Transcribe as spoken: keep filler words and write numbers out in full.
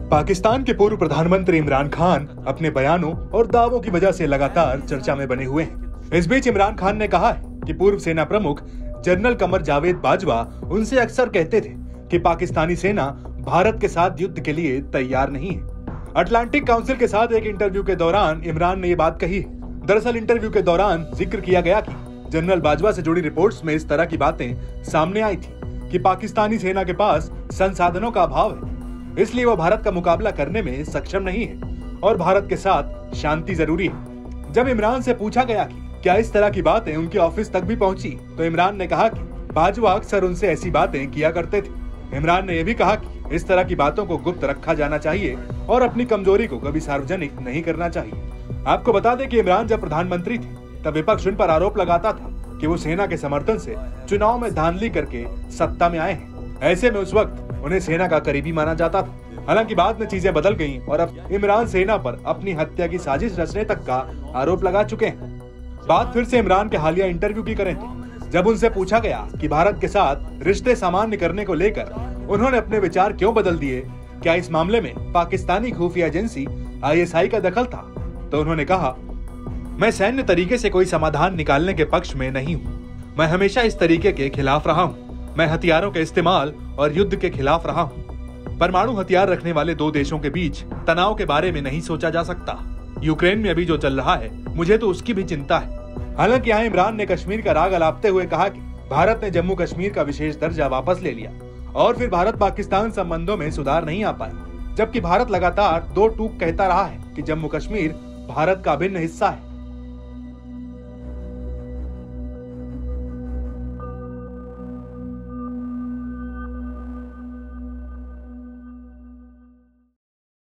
पाकिस्तान के पूर्व प्रधानमंत्री इमरान खान अपने बयानों और दावों की वजह से लगातार चर्चा में बने हुए हैं। इस बीच इमरान खान ने कहा है कि पूर्व सेना प्रमुख जनरल कमर जावेद बाजवा उनसे अक्सर कहते थे कि पाकिस्तानी सेना भारत के साथ युद्ध के लिए तैयार नहीं है। अटलांटिक काउंसिल के साथ एक इंटरव्यू के दौरान इमरान ने ये बात कही है। दरअसल इंटरव्यू के दौरान जिक्र किया गया कि जनरल बाजवा से जुड़ी रिपोर्ट्स में इस तरह की बातें सामने आई थी कि पाकिस्तानी सेना के पास संसाधनों का अभाव है, इसलिए वो भारत का मुकाबला करने में सक्षम नहीं है और भारत के साथ शांति जरूरी है। जब इमरान से पूछा गया कि क्या इस तरह की बातें उनके ऑफिस तक भी पहुंची, तो इमरान ने कहा कि बाजवा अक्सर उनसे ऐसी बातें किया करते थे। इमरान ने यह भी कहा कि इस तरह की बातों को गुप्त रखा जाना चाहिए और अपनी कमजोरी को कभी सार्वजनिक नहीं करना चाहिए। आपको बता दें कि इमरान जब प्रधानमंत्री थे तब विपक्ष उन पर आरोप लगाता था कि वो सेना के समर्थन से चुनाव में धांधली करके सत्ता में आए हैं। ऐसे में उस वक्त उन्हें सेना का करीबी माना जाता था। हालांकि बाद में चीजें बदल गईं और अब इमरान सेना पर अपनी हत्या की साजिश रचने तक का आरोप लगा चुके हैं। बात फिर से इमरान के हालिया इंटरव्यू की करें तो जब उनसे पूछा गया कि भारत के साथ रिश्ते सामान्य करने को लेकर उन्होंने अपने विचार क्यों बदल दिए, क्या इस मामले में पाकिस्तानी खुफिया एजेंसी आई एस आई का दखल था, तो उन्होंने कहा, मैं सैन्य तरीके से कोई समाधान निकालने के पक्ष में नहीं हूँ। मैं हमेशा इस तरीके के खिलाफ रहा हूँ। मैं हथियारों के इस्तेमाल और युद्ध के खिलाफ रहा हूँ। परमाणु हथियार रखने वाले दो देशों के बीच तनाव के बारे में नहीं सोचा जा सकता। यूक्रेन में अभी जो चल रहा है, मुझे तो उसकी भी चिंता है। हालांकि यहाँ इमरान ने कश्मीर का राग अलापते हुए कहा कि भारत ने जम्मू कश्मीर का विशेष दर्जा वापस ले लिया और फिर भारत पाकिस्तान संबंधों में सुधार नहीं आ पाया, जबकि भारत लगातार दो टूक कहता रहा है कि जम्मू कश्मीर भारत का अभिन्न हिस्सा है।